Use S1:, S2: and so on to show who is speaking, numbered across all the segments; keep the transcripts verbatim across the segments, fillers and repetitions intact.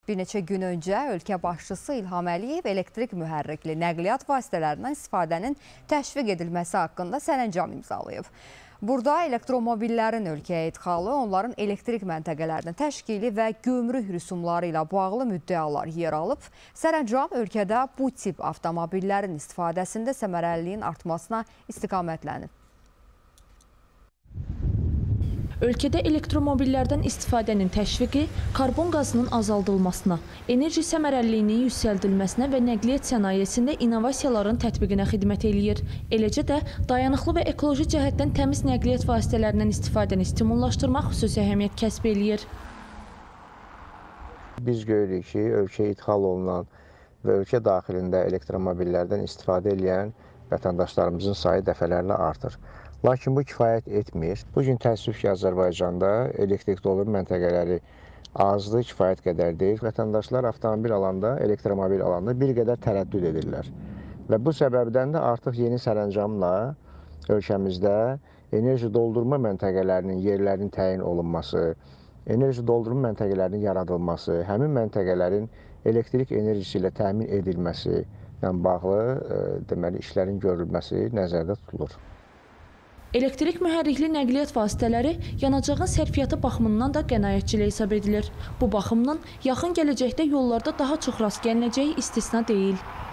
S1: Bir neçə gün öncə ölkə başçısı İlham Əliyev elektrik mühərrikli nəqliyyat vasitələrindən istifadənin təşviq edilməsi haqqında sərəncam imzalayıb. Burada elektromobillərin ölkəyə idxalı, onların elektrik məntəqələrinin təşkili və gömrük rüsumları ilə bağlı müddəalar yer alıb. Sərəncam ölkədə bu tip avtomobillərin istifadəsində səmərəliliyin artmasına istiqamətlənib.
S2: Ölkədə elektromobillərdən istifadənin təşviqi karbon qazının azaldılmasına, enerji səmərəliliyinin yüksəldilməsinə və nəqliyyat sənayesində innovasiyaların tətbiqinə xidmət eləyir. Eləcə də dayanıqlı və ekoloji cəhətdən təmiz nəqliyyat vasitələrindən istifadəni stimullaşdırmaq xüsusi əhəmiyyət kəsb eləyir.
S3: Biz görürük ki, ölkəyə idxal olunan və ölkə daxilində elektromobillərdən istifadə edən vətəndaşlarımızın sayı dəfələrlə artır. Lakin bu kifayət etmir. Bugün təəssüf ki, Azərbaycanda elektrik dolum məntəqələri azdır, kifayət qədər deyil. Vətəndaşlar avtomobil alanda, elektromobil alanda bir qədər tərəddüd edirlər. Və bu səbəbdən də artıq yeni sərəncamla ölkəmizdə enerji doldurma məntəqələrinin yerlərinin təyin olunması, enerji doldurma məntəqələrinin yaradılması, həmin məntəqələrin elektrik enerjisi ilə təmin edilməsi ilə bağlı deməli, işlərin görülməsi nəzərdə tutulur.
S2: Elektrik mühərrikli nəqliyyat vasitələri yanacağın sərfiyyatı baxımından da qənaətçilik hesab edilir. Bu baxımdan yaxın gələcəkdə yollarda daha çox rast gəlinəcəyi istisna deyil.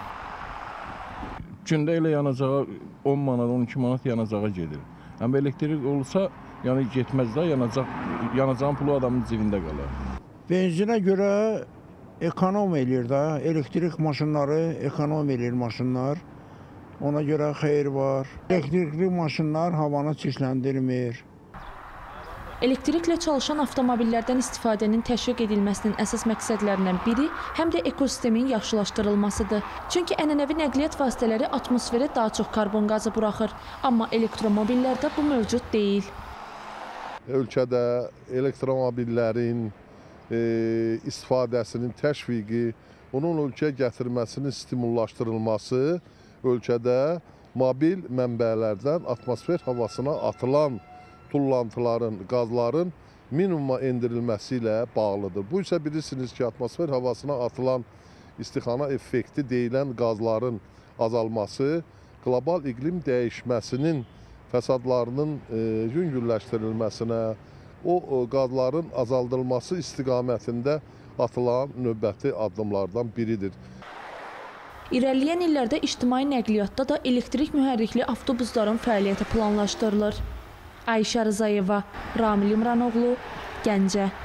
S4: Gündə elə yanacağa on manat, on iki manat yanacağa gedir. Amma elektrik olsa, yəni getməz də, yanacaq, yanacağın pulu adamın cibində qalır.
S5: Benzinə görə ekonom eləyir də, elektrik maşınları ekonom eləyir maşınlar. Ona görə xeyir var. Elektrikli maşınlar havanı çirkləndirmir.
S2: Elektriklə çalışan avtomobillərdən istifadənin təşviq edilməsinin əsas məqsədlərindən biri həm də ekosistemin yaxşılaşdırılmasıdır. Çünki ənənəvi nəqliyyat vasitələri atmosferə daha çox karbon qazı buraxır. Amma elektromobillərdə bu mövcud deyil.
S6: Ölkədə elektromobillərin e, istifadəsinin təşviqi, onun ölkəyə gətirməsinin stimullaşdırılması ölkədə mobil mənbələrdən atmosfer havasına atılan tullantıların, qazların minimuma endirilməsi ilə bağlıdır. Bu isə bilirsiniz ki, atmosfer havasına atılan istixana effekti deyilən qazların azalması, qlobal iqlim dəyişməsinin fəsadlarının e, yüngülləşdirilməsinə, o, o qazların azaldılması istiqamətində atılan növbəti addımlardan biridir.
S2: İrəliyən illərdə ictimai nəqliyyatda da elektrik mühərrikli avtobusların fəaliyyəti planlaşdırılır. Ayşə Rızayeva, Ramil İmranoğlu, Gəncə.